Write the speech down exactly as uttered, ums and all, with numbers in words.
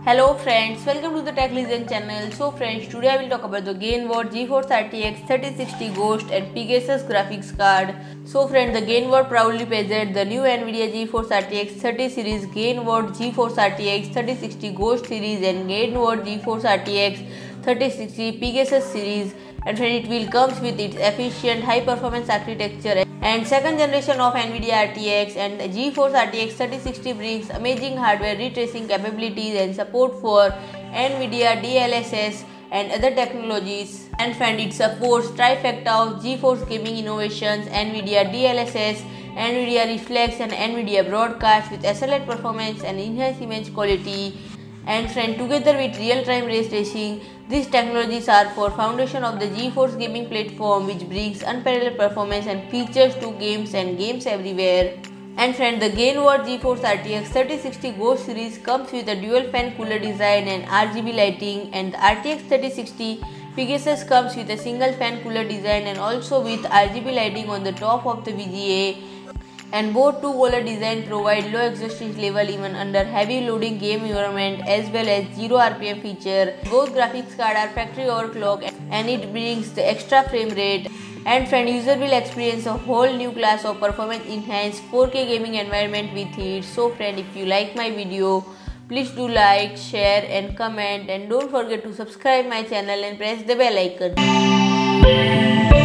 Hello friends, welcome to the Tech Legend channel. So friends, today I will talk about the Gainward GeForce R T X thirty sixty Ghost and Pegasus graphics card. So friends, the Gainward proudly presents the new Nvidia GeForce R T X thirty series, Gainward GeForce R T X thirty sixty Ghost series and Gainward GeForce R T X thirty sixty Pegasus series. And friends, it will comes with its efficient high performance architecture and second generation of Nvidia R T X, and GeForce R T X thirty sixty brings amazing hardware retracing capabilities and support for Nvidia D L S S and other technologies. And friend, it supports trifecta of GeForce gaming innovations, Nvidia D L S S, Nvidia Reflex and Nvidia Broadcast with excellent performance and enhanced image quality. And friend, together with real-time ray tracing, these technologies are for foundation of the GeForce gaming platform, which brings unparalleled performance and features to games and games everywhere. And friend, the Gainward GeForce R T X thirty sixty Ghost series comes with a dual fan cooler design and R G B lighting, and the R T X thirty sixty Pegasus comes with a single fan cooler design and also with R G B lighting on the top of the V G A. And both two cooler design provide low exhaust level even under heavy loading game environment, as well as zero R P M feature. Both graphics cards are factory overclocked and it brings the extra frame rate. And friend, user will experience a whole new class of performance enhanced four K gaming environment with it. So friend, if you like my video, please do like, share and comment, and don't forget to subscribe my channel and press the bell icon.